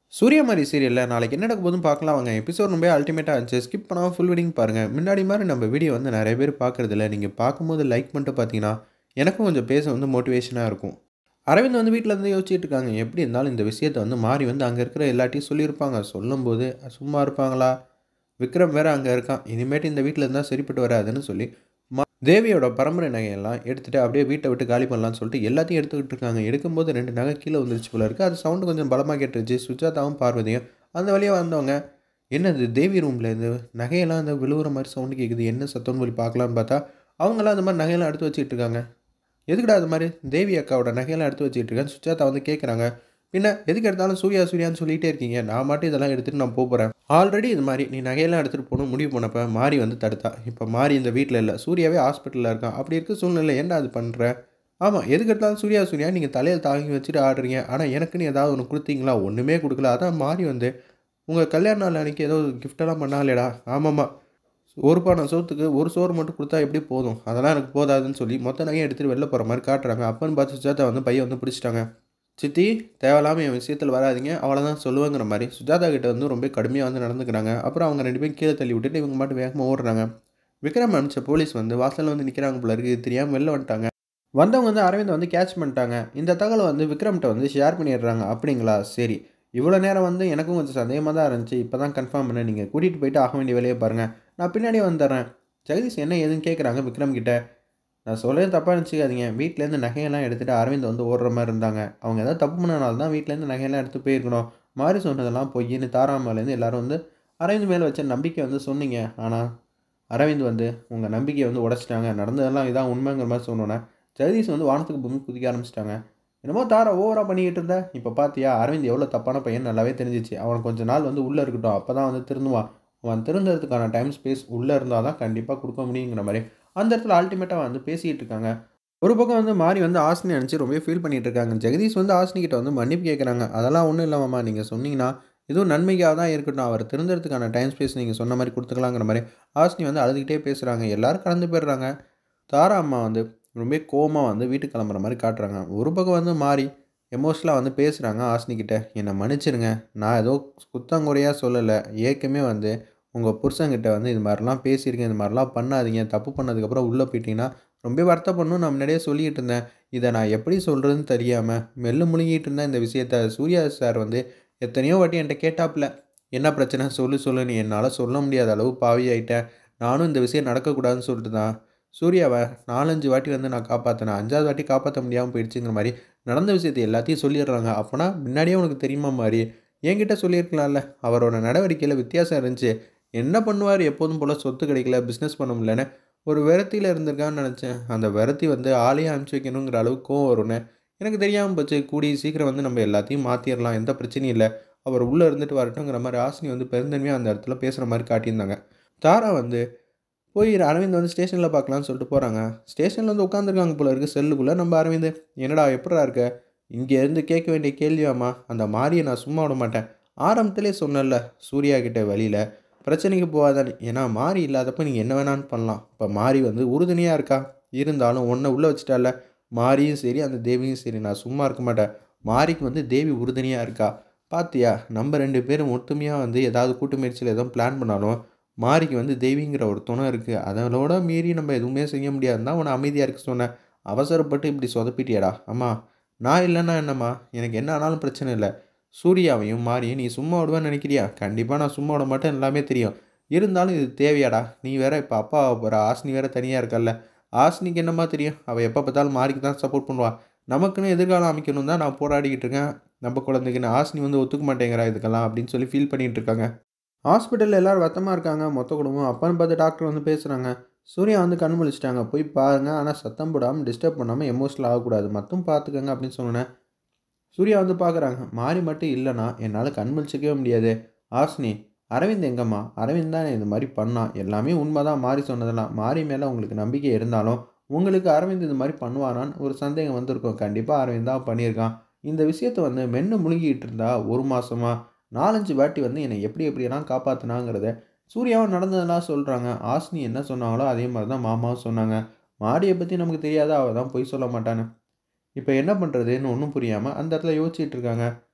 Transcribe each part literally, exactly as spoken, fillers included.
சூரியமாரி சீரியல்ல நாளைக்கு என்ன நடக்க போதுன்னு பார்க்கலாம் வாங்க. எபிசோட் ரொம்ப அல்டிமேட்டா இருந்துச்சு. ஸ்கிப் பண்ணாம ஃபுல் வீடியோவும் பாருங்க. முன்னாடி மாரி நம்ம வீடியோ வந்து நெறைய பேர் பார்க்குறதில்ல. நீங்க பார்க்கும்போது லைக் பண்ணிட்டு பார்த்தீங்கன்னா, எனக்கும் கொஞ்சம் பேச வந்து மோட்டிவேஷனா இருக்கும். அரவிந்த் வந்து வீட்ல இருந்து யோசிச்சுட்டு இருக்காங்க. எப்படி இருந்தாலும் இந்த விஷயத்த வந்து மாறி வந்து அங்க இருக்கிற எல்லார்ட்டயும் சொல்லியிருப்பாங்க. சொல்லும்போது சும்மா இருப்பாங்களா? விக்ரம் வேற அங்க இருக்கான். இனிமேட்டு இந்த வீட்ல இருந்தா சரிப்பட்டு வராதுன்னு சொல்லி, ம தேவியோட பரம்பரை நகையெல்லாம் எடுத்துட்டு அப்படியே வீட்ட விட்டு காலி பண்ணலான்னு சொல்லிட்டு எல்லாத்தையும் எடுத்துக்கிட்டு இருக்காங்க. எடுக்கும்போது ரெண்டு நகை கீழ விழுந்துருச்சு போல இருக்கு. அது சவுண்ட் கொஞ்சம் பலமா கேட்டுருச்சு. சுஜாதாவும், பார்வதியும் அந்த வழியா வந்தவங்க, என்னது தேவி ரூம்ல இந்த நகையெல்லாம் இந்த விழுவுற மாரி சவுண்ட் கேட்குது. என்ன சத்தம்னு போய் பார்க்கலான்னு பார்த்தா, அவங்கலாம் அந்த மாரி நகையெல்லாம் எடுத்து வச்சுக்கிட்டு இருக்காங்க. எதுக்குடா அது மாரி தேவி அக்காவோட நகையெல்லாம் எடுத்து வச்சுக்கிட்டு இருக்கேன்னு சுஜாதா வந்து கேட்குறாங்க. பின்ன எதுக்கு எடுத்தாலும் சூர்யா, சூர்யான்னு சொல்லிட்டே இருக்கீங்க. நான் மாட்டும் இதெல்லாம் எடுத்துட்டு நான் போப்போறேன். ஆல்ரெடி இது மாரி நீ நகையெல்லாம் எடுத்துட்டு போணும்னு முடிவு பண்ணப்ப மாரி வந்து தடுத்தா. இப்ப மாரி இந்த வீட்ல இல்ல. சூர்யாவே ஹாஸ்பிட்டல்ல இருக்கான். அப்படி இருக்க சூழ்நிலையில ஏன்டா அது பண்ற? ஆமா, எதுக்கு எடுத்தாலும் சூர்யா, சூர்யா நீங்க தலையில தாங்கி வச்சுட்டு ஆடுறீங்க. ஆனா எனக்குன்னு ஏதாவது ஒண்ணு குடுத்தீங்களா? ஒண்ணுமே குடுக்கல. அதான் மாரி வந்து உங்க கல்யாண நாள் அன்னைக்கு ஏதோ கிஃப்ட்டெல்லாம் பண்ணாளேடா. ஆமாமா. ஒரு பானை சோத்துக்கு ஒரு சோறு மட்டும் குடுத்தா எப்படி போதும்? அதெல்லாம் எனக்கு போதாதுன்னு சொல்லி மொத்த நகையும் எடுத்துட்டு வெளில போற மாரி காட்டுறாங்க. அப்பன்னு பார்த்து சுஜாதா வந்து பைய வந்து பிடிச்சுட்டாங்க. சித்தி, தேவையில்லாம என் விஷயத்துல வராதீங்க. அவ்வளோதான் சொல்லுவேங்கிற மாரி சுஜாதா கிட்ட வந்து ரொம்ப கடுமையா வந்து நடந்துக்கிறாங்க. அப்புறம் அவங்க ரெண்டு பேரும் கீழ தள்ளி விட்டுட்டு இவங்க பாட்டுக்கு வேகமா ஓடுறாங்க. விக்ரம் அனுப்பிச்ச போலீஸ் வந்து வாசல்ல வந்து நிக்கிறாங்க போல இருக்கு. இது தெரியாம வெளில வந்துட்டாங்க. வந்தவங்க வந்து அரவிந்த வந்து கேட்ச் பண்ணிட்டாங்க. இந்த தகவல வந்து விக்ரம்ட்ட வந்து ஷேர் பண்ணிடுறாங்க. அப்படிங்களா? சரி. இவ்வளோ நேரம் வந்து எனக்கும் கொஞ்சம் சந்தேகமா தான் இருந்துச்சு. இப்ப தான் கன்ஃபார்ம் பண்ணேன். நீங்க கூட்டிட்டு போயிட்டு ஆக வேண்டிய வேலைய பாருங்க. நான் பின்னாடியே வந்துர்றேன். ஜெகதீஷ் என்ன ஏதுன்னு கேட்குறாங்க விக்ரம் கிட்ட. நான் சொல்றது தப்பா நெனச்சுக்காதீங்க. வீட்லேருந்து நகையெல்லாம் எடுத்துட்டு அரவிந்த் வந்து ஓடுற மாரி இருந்தாங்க. அவங்க ஏதாவது தப்பு பண்ணனால தான் வீட்லேருந்து நகையெல்லாம் எடுத்து போயிருக்கணும். மாரி சொன்னதெல்லாம் பொய்யின்னு தாராமலேருந்து எல்லாரும் வந்து அரவிந்த் மேல வச்ச நம்பிக்கை வந்து சொன்னீங்க. ஆனா, அரவிந்த் வந்து உங்க நம்பிக்கைய வந்து உடைச்சுட்டாங்க. நடந்ததெல்லாம் இதான் உண்மைங்கிற மாரி சொன்னோனே, ஜெகதீஷ் வந்து வானத்துக்கு பூமிக்கு குதிக்க ஆரம்பிச்சுட்டாங்க. என்னமோ தாரா ஓவரா பண்ணிக்கிட்டு இருந்த. இப்ப பாத்தியா? அரவிந்த் எவ்வளோ தப்பான பையன்னு நல்லாவே தெரிஞ்சுச்சு. அவன் கொஞ்ச நாள் வந்து உள்ள இருக்கட்டும். அப்பதான் வந்து திருந்துவான். அவன் திருந்துறதுக்கான டைம், ஸ்பேஸ் உள்ள இருந்தா தான் கண்டிப்பா குடுக்க முடியுங்கிற மாரி, அந்த இடத்துல அல்டிமேட்டா வந்து பேசிட்டு இருக்காங்க. ஒரு பக்கம் வந்து மாரி வந்து ஹாசினி நெனச்சு ரொம்பவே ஃபீல் பண்ணிட்டு இருக்காங்க. ஜெகதீஷ் வந்து ஹாசினி கிட்ட வந்து மன்னிப்பு கேட்குறாங்க. அதெல்லாம் ஒண்ணும் இல்ல மாமா. நீங்க சொன்னீங்கன்னா, இதுவும் நன்மைக்காக தான் இருக்கட்டும். அவர் திருந்துறதுக்கான டைம், ஸ்பேஸ் நீங்க சொன்ன மாரி குடுத்துக்கலாங்கிற மாரி, ஹாசினி வந்து அழுதுகிட்டே பேசுறாங்க. எல்லாரும் கடந்து போயிடுறாங்க. தாரா அம்மா வந்து ரொம்பவே கோவமா வந்து வீட்டுக்கு கிளம்புற மாரி காட்டுறாங்க. ஒரு பக்கம் வந்து மாறி எமோஷனலா வந்து பேசுறாங்க ஹாசினி கிட்ட. "என்ன மன்னிச்சிடுங்க. நான் ஏதோ குத்தங்குறையா சொல்லல. ஏற்கனவே வந்து உங்க புருஷன்கிட்ட வந்து இது மாரிலாம் பேசியிருக்கேன். இது மாரிலாம் பண்ணாதீங்க. தப்பு பண்ணதுக்கப்புறம் உள்ள போயிட்டீங்கன்னா, ரொம்ப வருத்தப்படணும்னு நான் முன்னாடியே சொல்லிக்கிட்டு இருந்தேன். இத நான் எப்படி சொல்றதுன்னு தெரியாம மெல்ல முழுங்கிட்டு இருந்தேன் இந்த விஷயத்த." சூர்யா சார் வந்து எத்தனையோ வாட்டி என்ட்ட கேட்டாப்புல. "என்ன பிரச்சனை? சொல்லு சொல்லுன்னு." என்னால சொல்ல முடியாத அளவு பாவியாயிட்டேன். நானும் இந்த விஷயம் நடக்கக்கூடாதுன்னு சொல்லிட்டு தான் சூர்யாவ நாலு, அஞ்சு வாட்டி வந்து நான் காப்பாத்துனேன். அஞ்சாவது வாட்டி காப்பாத்த முடியாம போயிடுச்சுங்கிற மாரி, நடந்த விஷயத்த எல்லாத்தையும் சொல்லிடுறாங்க. அப்பன்னா முன்னாடியே உனக்கு தெரியுமா மாரி? என்கிட்ட சொல்லியிருக்கலாம்ல. அவரோட நடவடிக்கையில வித்தியாசம் இருந்துச்சு. என்ன பண்ணுவாரு எப்போதும் போல சொத்து கிடைக்கல, பிசினஸ் பண்ண முடியலன்னு ஒரு விரக்தியில இருந்திருக்கான்னு நெனச்சேன். அந்த விரக்தி வந்து ஆளையே அனுப்பிச்சு வைக்கணுங்கிற அளவுக்கு கோவம் வரும்னு எனக்கு தெரியாம போச்சு. கூடிய சீக்கிரம் வந்து நம்ம எல்லாத்தையும் மாத்திரலாம். எந்த பிரச்சனையும் இல்ல. அவர் உள்ள இருந்துட்டு வரட்டுங்கிற மாரி ஹாசினி வந்து பெருந்தன்மையா அந்த இடத்துல பேசுற மாரி காட்டியிருந்தாங்க. தாரா வந்து போய் அரவிந்த் வந்து ஸ்டேஷன்ல பார்க்கலான்னு சொல்லிட்டு போறாங்க. ஸ்டேஷன்ல வந்து உட்காந்துருக்காங்க போல இருக்கு செல்லுக்குள்ள. நம்ம அரவிந்த், "என்னடா எப்புட்றா இருக்க? இங்க இருந்து கேட்க வேண்டிய கேள்வியாம்மா? அந்த மாரிய நான் சும்மா விட மாட்டேன். ஆரம்பத்திலேயே சொன்னேன்ல, சூர்யா கிட்ட வழியில. பிரச்சனைக்கு போகாதன்னு. ஏன்னா மாரி இல்லாதப்ப நீங்க என்ன வேணாலும் பண்ணலாம். இப்ப மாரி வந்து உறுதுணையா இருக்கா. இருந்தாலும் உன்ன உள்ள வச்சுட்டால்ல. மாரியும் சரி, அந்த தேவியும் சரி, நான் சும்மா இருக்க மாட்டேன். மாரிக்கு வந்து தேவி உறுதுணையா இருக்கா. பாத்தியா? நம்ம ரெண்டு பேரும் ஒத்துமையா வந்து ஏதாவது கூட்டு முயற்சியில ஏதோ பிளான் பண்ணாலும் மாரிக்கு வந்து தெய்வீங்கிற ஒரு துணை இருக்கு. அதனோட மீறி நம்ம எதுவுமே செய்ய முடியாதுன்னு தான் உன்ன அமைதியா இருக்க சொன்னேன். அவசரப்பட்டு இப்படி சொதப்பிட்டியேடா! அம்மா, நான் இல்லன்னா என்னம்மா? எனக்கு என்ன ஆனாலும் பிரச்சனை இல்ல. சூர்யாவையும், மாரியும் நீ சும்மா விடுவேன்னு நினைக்கிறியா? கண்டிப்பா நான் சும்மா விட மாட்டேன் எல்லாமே தெரியும். இருந்தாலும் இது தேவையாடா? நீ வேற இப்ப அப்பா ஆகப் போற. ஹாசினி வேற தனியா இருக்கால்ல. ஹாசினிக்கு என்னம்மா தெரியும்? அவ எப்ப பார்த்தாலும் மாரிக்கு தான் சப்போர்ட் பண்ணுவா. நமக்குன்னு எதிர்காலம் அமைக்கணும்னு தான் நான் போராடிக்கிட்டு இருக்கேன். நம்ம குழந்தைக்குன்னு. ஹாசினி வந்து ஒத்துக்க மாட்டேங்கிறா இதுக்கெல்லாம் அப்படின்னு சொல்லி ஃபீல் பண்ணிட்டு இருக்காங்க. ஹாஸ்பிட்டல்ல எல்லாரும் வருத்தமா இருக்காங்க. மொத்த குடும்பம். அப்பன்னு பார்த்து டாக்டர் வந்து பேசுறாங்க. சூர்யா வந்து கண் முழிச்சுட்டாங்க. போய் பாருங்க. ஆனா சத்தம் போடாம, டிஸ்டர்ப் பண்ணாம, எமோஷனல் ஆகக்கூடாது. மட்டும் பார்த்துக்கங்க அப்படின்னு சொன்னோனே, சூர்யா வந்து பார்க்குறாங்க. மாறி மட்டும் இல்லன்னா, என்னால கண் முழிச்சுக்கவே முடியாது. ஹாசினி, அரவிந்த் எங்கம்மா? அரவிந்த் தான் இது மாரி பண்ணான். எல்லாமே உண்மதான் மாறி சொன்னதெல்லாம். மாறி மேல உங்களுக்கு நம்பிக்கை இருந்தாலும், உங்களுக்கு அரவிந்த் இது மாரி பண்ணுவானான்னு ஒரு சந்தேகம் வந்திருக்கும். கண்டிப்பா அரவிந்த் தான் பண்ணியிருக்கான். இந்த விஷயத்த வந்து மென்னு முழுங்கிட்டு இருந்தா ஒரு மாசமா நாலு, அஞ்சு வாட்டி வந்து என்னை எப்படி எப்படியெல்லாம் காப்பாத்துனாங்கிறத சூர்யாவும் நடந்ததெல்லாம் சொல்றாங்க. ஹாசினி என்ன சொன்னாங்களோ, அதே மாரி தான் மாமாவும் சொன்னாங்க. மாரியை பத்தி நமக்கு தெரியாதா? அவ தான் பொய் சொல்ல மாட்டான்னு. இப்ப என்ன பண்றதுன்னு ஒண்ணும் புரியாம அந்த இடத்துல யோசிச்சுட்டு இருக்காங்க.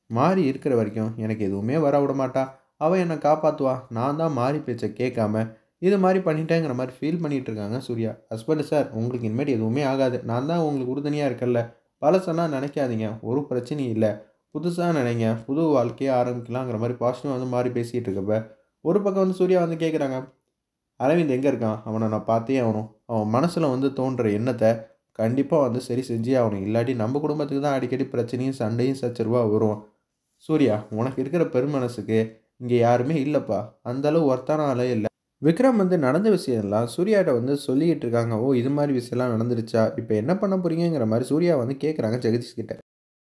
மாறி இருக்கிற வரைக்கும் எனக்கு எதுவுமே வர விட மாட்டா. அவ என்ன காப்பாத்துவா. நான் தான் மாறி பேச்ச கேட்காம, இது மாரி பண்ணிட்டேங்கிற மாரி ஃபீல் பண்ணிட்டு இருக்காங்க சூர்யா. ஹஸ்பண்ட் சார் உங்களுக்கு இனிமேட்டு எதுவுமே ஆகாது. நான் தான் உங்களுக்கு உறுதுணையா இருக்கேன்ல. பழசெல்லாம் நினைக்காதீங்க. ஒரு பிரச்சனையும் இல்ல. புதுசா நினைங்க. புது வாழ்க்கைய ஆரம்பிக்கலாங்கிற மாரி பாசிட்டிவா வந்து மாறி பேசிட்டு இருக்கப்ப, ஒரு பக்கம் வந்து சூர்யா வந்து கேட்குறாங்க. அரவிந்த் எங்க இருக்கான்? அவன நான் பார்த்தே ஆவணும். அவன் மனசுல வந்து தோன்ற எண்ணத்த கண்டிப்பா வந்து சரி செஞ்சே ஆவணும். இல்லாட்டி நம்ம குடும்பத்துக்கு தான் அடிக்கடி பிரச்சனையும், சண்டையும், சச்சரவா வரும். சூர்யா, உனக்கு இருக்கிற பெருமனசுக்கு இங்க யாருமே இல்லப்பா. அந்த அளவு ஒர்த்தான ஆளே இல்ல. விக்ரம் வந்து நடந்த விஷயம்லாம் சூர்யாட்ட வந்து சொல்லிக்கிட்டு இருக்காங்க. ஓ! இது மாரி விஷயம்லாம் நடந்துருச்சா? இப்ப என்ன பண்ண போறீங்கங்கிற மாரி சூர்யா வந்து கேட்குறாங்க ஜெகதீஷ் கிட்ட.